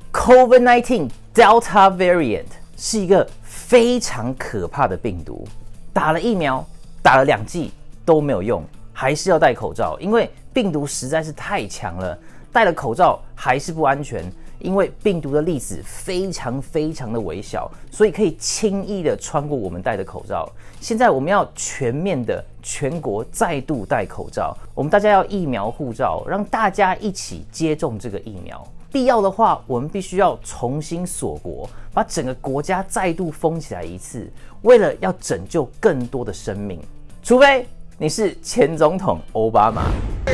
COVID-19 Delta variant 是一个非常可怕的病毒，打了疫苗，打了2剂都没有用，还是要戴口罩，因为病毒实在是太强了，戴了口罩还是不安全，因为病毒的粒子非常的微小，所以可以轻易的穿过我们戴的口罩。现在我们要全面的全国再度戴口罩，我们大家要疫苗护照，让大家一起接种这个疫苗。必要的话，我们必须要重新锁国，把整个国家再度封起来一次，为了要拯救更多的生命。除非你是前总统奥巴马。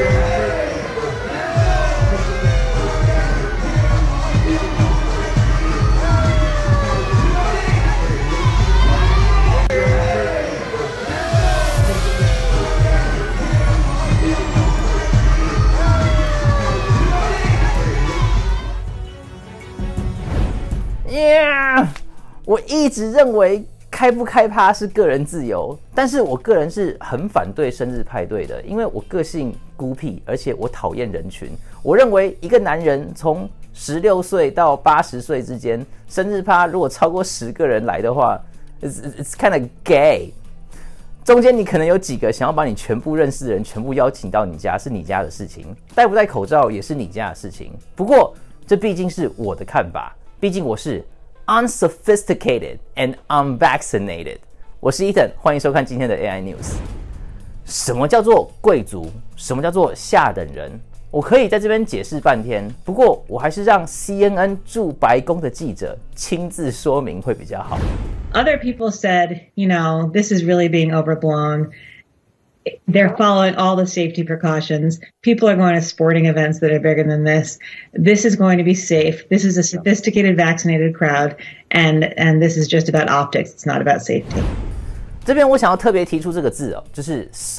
我一直认为开不开趴是个人自由，但是我个人是很反对生日派对的，因为我个性孤僻，而且我讨厌人群。我认为一个男人从16岁到80岁之间，生日趴如果超过10个人来的话 ，it's kind of gay。中间你可能有几个想要把你全部认识的人全部邀请到你家，是你家的事情，戴不戴口罩也是你家的事情。不过这毕竟是我的看法，毕竟我是unsophisticated and unvaccinated。我是 Ethan， 欢迎收看今天的 AI News。什么叫做贵族？什么叫做下等人？我可以在这边解释半天，不过我还是让 CNN 驻白宫的记者亲自说明会比较好。 Other people said, this is really being overblown. They're following all the safety precautions. People are going to sporting events that are bigger than this. This is going to be safe. This is a sophisticated, vaccinated crowd, and this is just about optics. It's not about safety. 这边我想要特别提出这个字哦，就是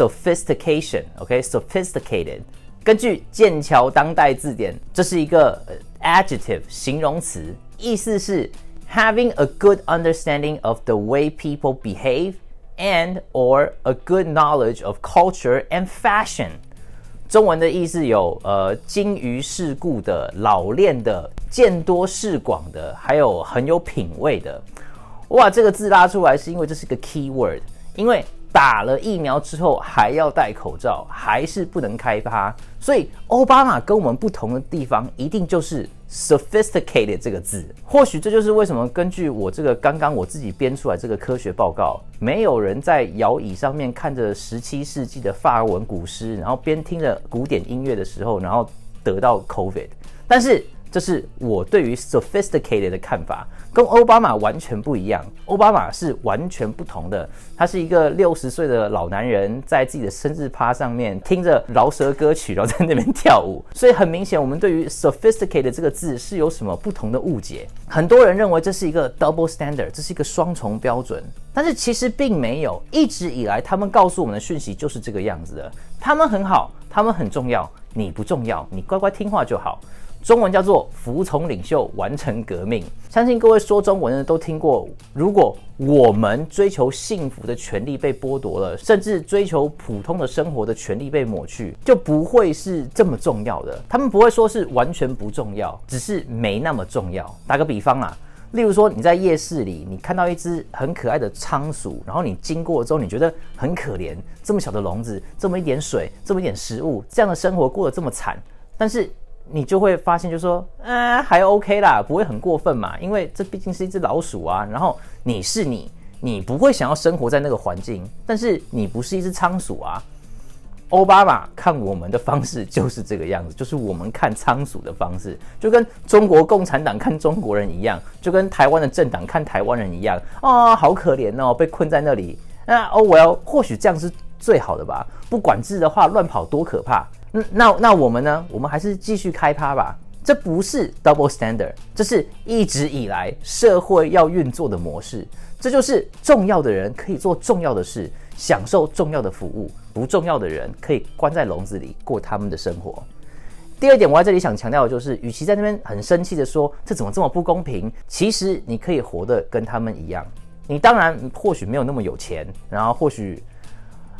sophistication，OK，sophisticated。根据剑桥当代字典，这是一个adjective 形容词，意思是 having a good understanding of the way people behave。and or a good knowledge of culture and fashion。 中文的意思有精于世故的、老练的、见多识广的，还有很有品味的。哇，这个字拉出来是因为这是个 key word， 因为打了疫苗之后还要戴口罩，还是不能开趴，所以奥巴马跟我们不同的地方一定就是 sophisticated 这个字。或许这就是为什么根据我这个刚刚我自己编出来这个科学报告，没有人在摇椅上面看着17世纪的法文古诗，然后边听着古典音乐的时候，然后得到 COVID。但是这是我对于 sophisticated 的看法，跟奥巴马完全不一样。奥巴马是完全不同的，他是一个60岁的老男人，在自己的生日趴上面听着饶舌歌曲，然后在那边跳舞。所以很明显，我们对于 sophisticated 这个字是有什么不同的误解。很多人认为这是一个 double standard， 这是一个双重标准，但是其实并没有。一直以来，他们告诉我们的讯息就是这个样子的。他们很好，他们很重要，你不重要，你乖乖听话就好。中文叫做服从领袖，完成革命。相信各位说中文的都听过，如果我们追求幸福的权利被剥夺了，甚至追求普通的生活的权利被抹去，就不会是这么重要的。他们不会说是完全不重要，只是没那么重要。打个比方啦，例如说你在夜市里，你看到一只很可爱的仓鼠，然后你经过之后，你觉得很可怜，这么小的笼子，这么一点水，这么一点食物，这样的生活过得这么惨，但是你就会发现就说还 OK 啦，不会很过分嘛，因为这毕竟是一只老鼠啊，然后你是你不会想要生活在那个环境，但是你不是一只仓鼠啊。奥巴马看我们的方式就是这个样子，就是我们看仓鼠的方式，就跟中国共产党看中国人一样，就跟台湾的政党看台湾人一样好可怜哦，被困在那里。或许这样是最好的吧，不管制的话乱跑多可怕。那我们呢？我们还是继续开趴吧。这不是 double standard， 这是一直以来社会要运作的模式。这就是重要的人可以做重要的事，享受重要的服务，不重要的人可以关在笼子里过他们的生活。第二点，我在这里想强调的就是，与其在那边很生气的说这怎么这么不公平，其实你可以活得跟他们一样。你当然或许没有那么有钱，然后或许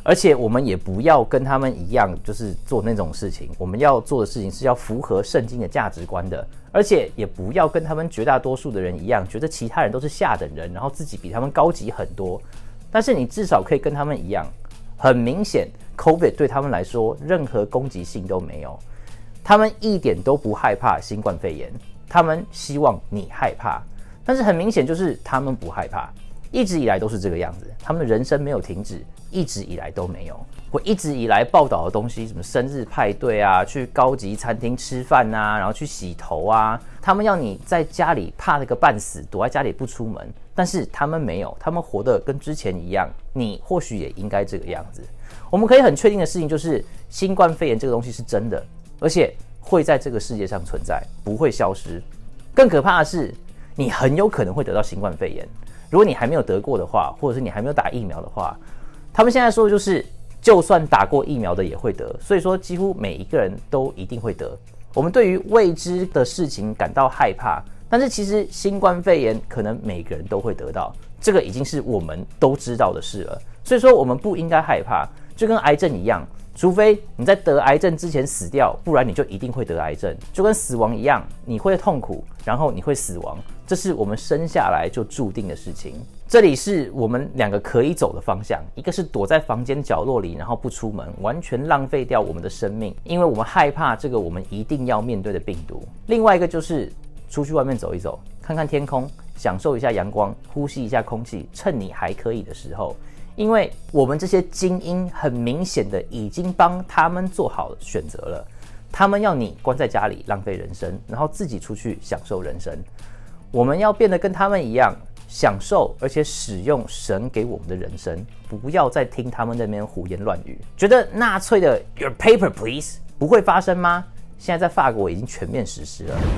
而且我们也不要跟他们一样，就是做那种事情。我们要做的事情是要符合圣经的价值观的，而且也不要跟他们绝大多数的人一样，觉得其他人都是下等人，然后自己比他们高级很多。但是你至少可以跟他们一样，很明显 ，COVID 对他们来说任何攻击性都没有，他们一点都不害怕新冠肺炎，他们希望你害怕，但是很明显就是他们不害怕。一直以来都是这个样子，他们的人生没有停止，一直以来都没有。我一直以来报道的东西，什么生日派对啊，去高级餐厅吃饭啊，然后去洗头啊，他们要你在家里怕了个半死，躲在家里不出门，但是他们没有，他们活得跟之前一样。你或许也应该这个样子。我们可以很确定的事情就是，新冠肺炎这个东西是真的，而且会在这个世界上存在，不会消失。更可怕的是，你很有可能会得到新冠肺炎。如果你还没有得过的话，或者是你还没有打疫苗的话，他们现在说的就是，就算打过疫苗的也会得，所以说几乎每一个人都一定会得。我们对于未知的事情感到害怕，但是其实新冠肺炎可能每个人都会得到，这个已经是我们都知道的事了。所以说我们不应该害怕，就跟癌症一样，除非你在得癌症之前死掉，不然你就一定会得癌症。就跟死亡一样，你会痛苦，然后你会死亡。这是我们生下来就注定的事情。这里是我们两个可以走的方向，一个是躲在房间角落里，然后不出门，完全浪费掉我们的生命，因为我们害怕这个我们一定要面对的病毒。另外一个就是出去外面走一走，看看天空，享受一下阳光，呼吸一下空气，趁你还可以的时候。因为我们这些精英很明显的已经帮他们做好选择了，他们要你关在家里浪费人生，然后自己出去享受人生。我们要变得跟他们一样，享受而且使用神给我们的人生，不要再听他们那边胡言乱语。觉得纳粹的 Your paper please 不会发生吗？现在在法国已经全面实施了。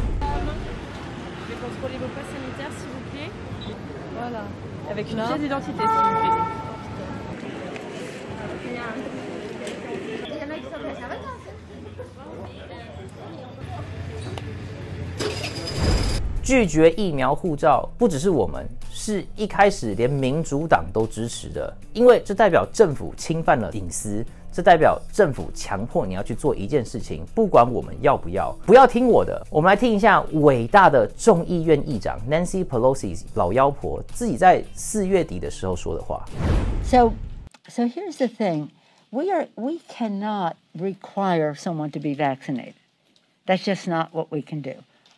拒绝疫苗护照不只是我们，是一开始连民主党都支持的，因为这代表政府侵犯了隐私，这代表政府强迫你要去做一件事情，不管我们要不要。不要听我的，我们来听一下伟大的众议院议长 Nancy Pelosi 老妖婆自己在4月底的时候说的话。 So here's the thing. We cannot require someone to be vaccinated. That's just not what we can do.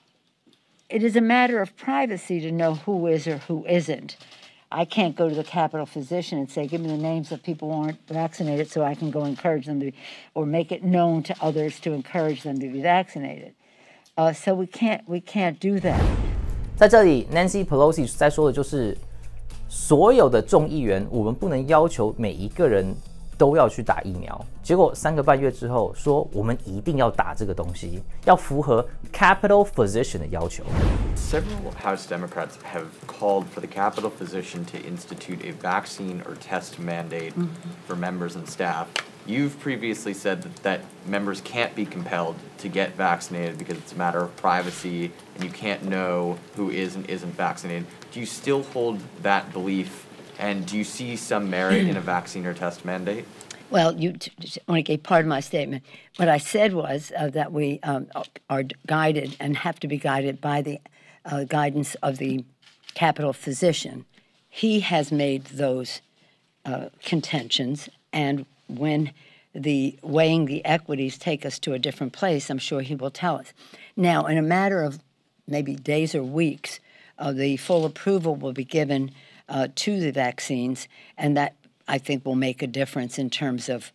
It is a matter of privacy to know who is or who isn't. I can't go to the Capitol physician and say, give me the names of people who aren't vaccinated so I can go encourage them to be, or make it known to others to encourage them to be vaccinated. So we can't do that. 在这里 Nancy Pelosi 在说的就是，所有的众议员，我们不能要求每一个人都要去打疫苗，结果3个半月之后说我们一定要打这个东西，要符合 Capitol Physician 的要求。 Several House Democrats have called for the Capitol Physician to institute a vaccine or test mandate for members and staff. You've previously said that members can't be compelled to get vaccinated because it's a matter of privacy and you can't know who is and isn't vaccinated. Do you still hold that belief? And do you see some merit in a vaccine or test mandate? Well, you only gave part of my statement. What I said was that we are guided and have to be guided by the guidance of the Capitol physician. He has made those contentions, and when the weighing the equities take us to a different place, I'm sure he will tell us. Now, in a matter of maybe days or weeks, the full approval will be given to the vaccines, and that I think will make a difference in terms of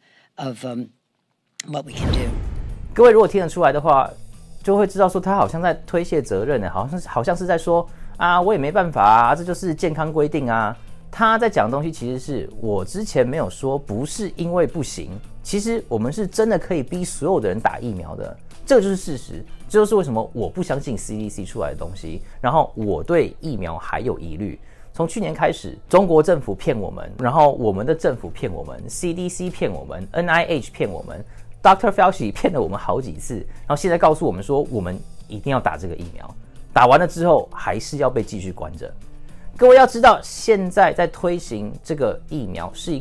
what we can do. 各位如果听得出来的话，就会知道说他好像在推卸责任呢，好像是在说啊，我也没办法啊，这就是健康规定啊。他在讲的东西其实是我之前没有说，不是因为不行，其实我们是真的可以逼所有的人打疫苗的，这个就是事实。这就是为什么我不相信 CDC 出来的东西，然后我对疫苗还有疑虑。从去年开始，中国政府骗我们，然后我们的政府骗我们 ，CDC 骗我们 ，NIH 骗我们 ，Dr. Fauci 骗了我们好几次，然后现在告诉我们说我们一定要打这个疫苗，打完了之后还是要被继续关着。各位要知道，现在在推行这个疫苗是一个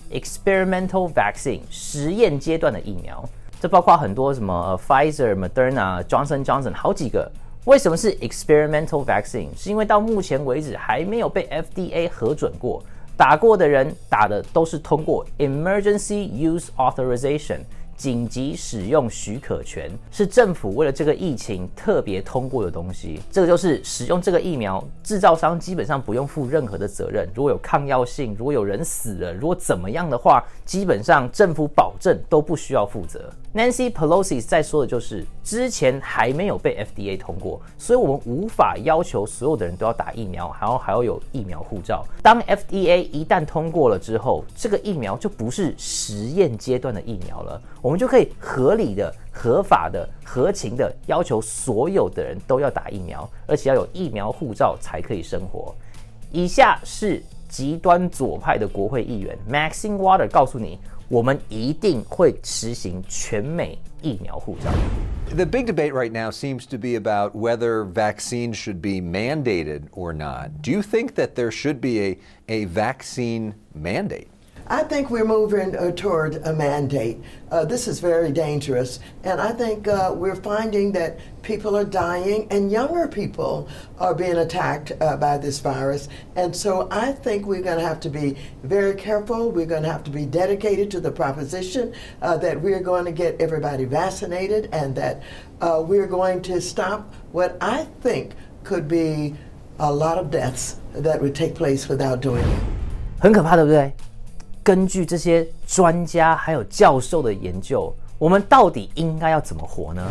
experimental vaccine 实验阶段的疫苗，这包括很多什么Pfizer、Moderna、Johnson & Johnson 好几个。为什么是 experimental vaccine？ 是因为到目前为止还没有被 FDA 核准过，打过的人打的都是通过 Emergency Use Authorization。紧急使用许可权是政府为了这个疫情特别通过的东西，这个就是使用这个疫苗，制造商基本上不用负任何的责任。如果有抗药性，如果有人死了，如果怎么样的话，基本上政府保证都不需要负责。Nancy Pelosi 在说的就是，之前还没有被 FDA 通过，所以我们无法要求所有的人都要打疫苗，还要有疫苗护照。当 FDA 一旦通过了之后，这个疫苗就不是实验阶段的疫苗了。我们就可以合理的、合法的、合情的要求所有的人都要打疫苗，而且要有疫苗护照才可以生活。以下是极端左派的国会议员 Maxine Waters 告诉你，我们一定会实行全美疫苗护照。 The big debate right now seems to be about whether vaccines should be mandated or not. Do you think that there should be a vaccine mandate? I think we're moving toward a mandate. This is very dangerous, and I think we're finding that people are dying and younger people are being attacked by this virus. And so I think we're going to have to be very careful. We're going to have to be dedicated to the proposition that we're going to get everybody vaccinated and that we're going to stop what I think could be a lot of deaths that would take place without doing it. 很可怕，对不对？根据这些专家还有教授的研究，我们到底应该要怎么活呢？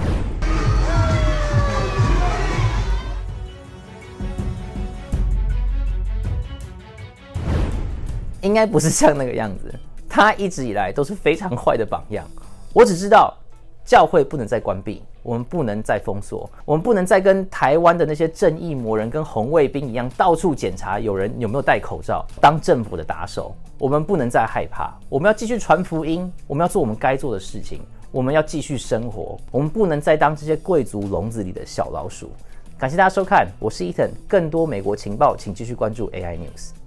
应该不是像那个样子，他一直以来都是非常坏的榜样。我只知道，教会不能再关闭，我们不能再封锁，我们不能再跟台湾的那些正义魔人跟红卫兵一样，到处检查有人有没有戴口罩，当政府的打手。我们不能再害怕，我们要继续传福音，我们要做我们该做的事情，我们要继续生活，我们不能再当这些贵族笼子里的小老鼠。感谢大家收看，我是 Ethan， 更多美国情报，请继续关注 AI News。